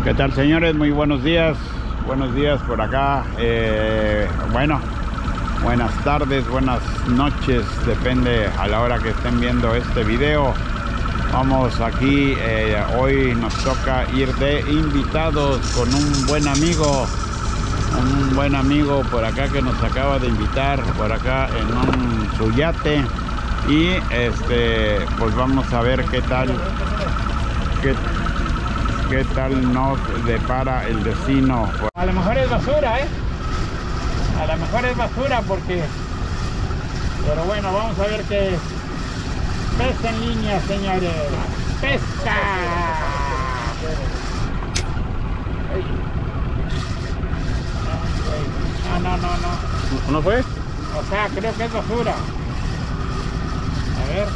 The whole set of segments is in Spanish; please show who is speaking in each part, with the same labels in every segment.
Speaker 1: ¿Qué tal, señores? Muy buenos días por acá. Bueno, buenas tardes, buenas noches, depende a la hora que estén viendo este video. Vamos aquí, hoy nos toca ir de invitados con un buen amigo por acá que nos acaba de invitar por acá en su yate. Y pues vamos a ver qué tal nos depara el destino.
Speaker 2: A lo mejor es basura, a lo mejor es basura porque... Pero bueno, vamos a ver qué... Pesca en línea, señores. ¡Pesca! No.
Speaker 1: ¿No fue?
Speaker 2: O sea, creo que es basura. A ver.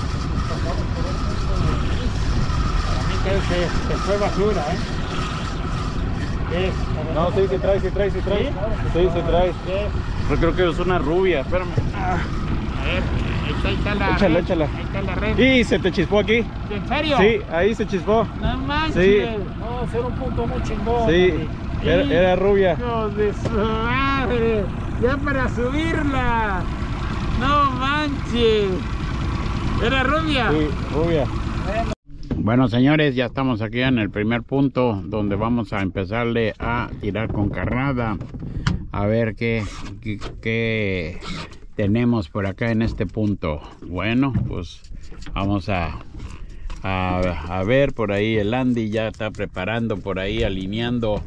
Speaker 2: Para mí que fue basura, ¿Qué es?
Speaker 3: No, sí, se trae.
Speaker 2: ¿Sí?
Speaker 3: Sí, se trae. Yo creo que es una rubia, espérame.
Speaker 2: A ver, ahí está la red.
Speaker 3: Échala.
Speaker 2: Ahí está la red.
Speaker 3: Y se te chispó aquí.
Speaker 2: ¿En serio?
Speaker 3: Sí, ahí se chispó.
Speaker 2: No manches.
Speaker 3: Sí.
Speaker 2: No, ser un punto muy chingón.
Speaker 3: Sí, era rubia.
Speaker 2: ¡Hijo de su madre! ¡Ya para subirla! ¡No manches! ¿Era rubia?
Speaker 3: Sí, rubia.
Speaker 1: Bueno, señores, ya estamos aquí en el primer punto donde vamos a empezarle a tirar con carnada. A ver qué tenemos por acá en este punto. Bueno, pues vamos a ver por ahí. El Andy ya está preparando por ahí, alineando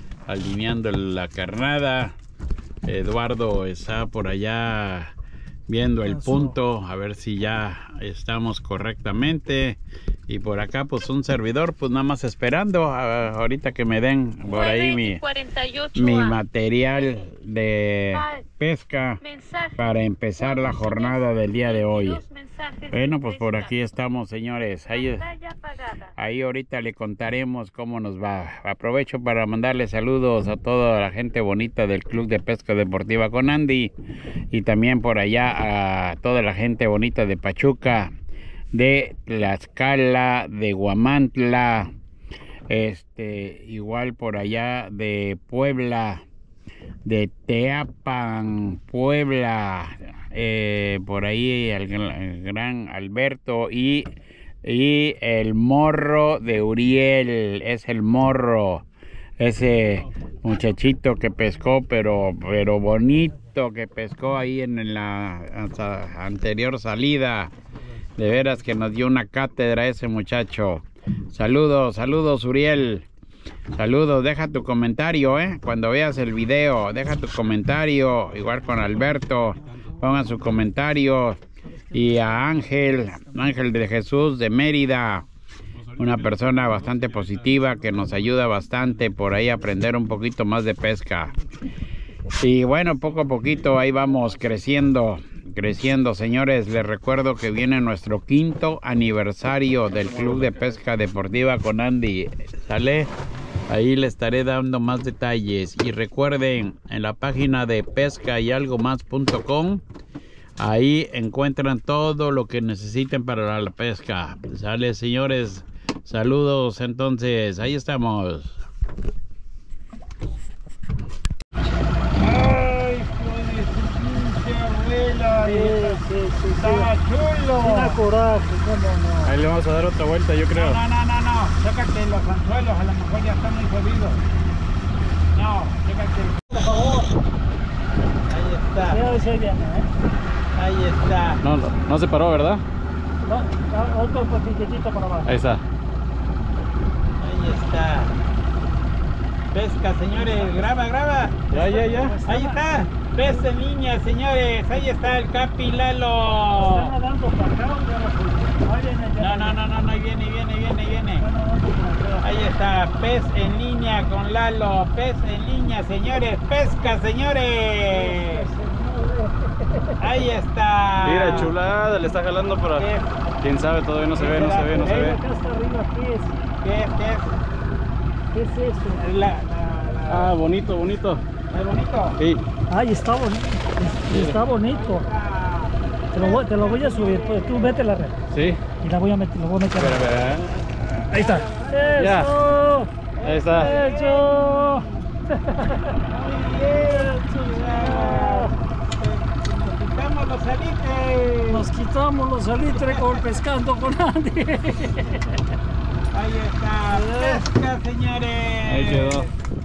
Speaker 1: la carnada. Eduardo está por allá viendo el punto, a ver si ya estamos correctamente. Y por acá pues un servidor pues nada más esperando ahorita que me den por ahí mi material de pesca para empezar la jornada del día de hoy. Bueno, pues por aquí estamos, señores. Ahí ahorita le contaremos cómo nos va. Aprovecho para mandarle saludos a toda la gente bonita del Club de Pesca Deportiva con Andy, y también por allá a toda la gente bonita de Pachuca, de Tlaxcala, de Huamantla, igual por allá de Puebla, de Teapan, Puebla, por ahí el gran Alberto y el Morro de Uriel. Es el Morro, ese muchachito que pescó, pero bonito, que pescó ahí en la anterior salida. De veras que nos dio una cátedra ese muchacho. Saludos Uriel. Saludos, deja tu comentario, cuando veas el video, deja tu comentario. Igual con Alberto, pongan su comentario. Y a Ángel de Jesús de Mérida, una persona bastante positiva que nos ayuda bastante por ahí a aprender un poquito más de pesca. Y bueno, poco a poquito ahí vamos creciendo, señores. Les recuerdo que viene nuestro 5º aniversario del Club de Pesca Deportiva con Andy. ¿Sale? Ahí les estaré dando más detalles. Y recuerden, en la página de pescayalgomás.com, ahí encuentran todo lo que necesiten para la pesca. ¿Sale, señores? Saludos, entonces, ahí estamos.
Speaker 2: Estaba chulo.
Speaker 4: Una coraje, no.
Speaker 3: Ahí le vamos a dar otra vuelta, yo creo.
Speaker 2: No. Chécate los anzuelos, a lo mejor ya están muy jodidos. No, chécate. Por favor. Ahí está. Ahí está.
Speaker 3: No se paró, ¿verdad?
Speaker 4: No, otro poquitito para abajo.
Speaker 3: Ahí está.
Speaker 2: Ahí está. Pesca, señores. Graba.
Speaker 3: Ya.
Speaker 2: Ahí está. Pez en línea, señores. Ahí está el Capi Lalo.
Speaker 4: ¿Están nadando para acá o ya
Speaker 2: No, ahí viene. Ahí está, pez en línea con Lalo. Pez en línea, señores. Pesca, señores. Ahí está.
Speaker 3: Mira, chulada, le está jalando por ahí. Quién sabe, todavía no se ve.
Speaker 4: Acá está arriba, ¿qué es? ¿Qué es eso?
Speaker 3: Ah, bonito.
Speaker 2: ¿Es bonito?
Speaker 3: Sí.
Speaker 4: Ay, está bonito. Está bonito. Te lo voy a subir, pues tú vete la red.
Speaker 3: Sí.
Speaker 4: Y lo voy a meter.
Speaker 3: Espera.
Speaker 4: Ahí está.
Speaker 3: Ya.
Speaker 4: ¡Eso!
Speaker 3: Ahí está.
Speaker 4: ¡Hecho!
Speaker 2: Muy bien, nos quitamos los salitres.
Speaker 4: Nos quitamos los salitres con pescando con Andy.
Speaker 2: Ahí está, pesca, señores.
Speaker 3: Ahí quedó.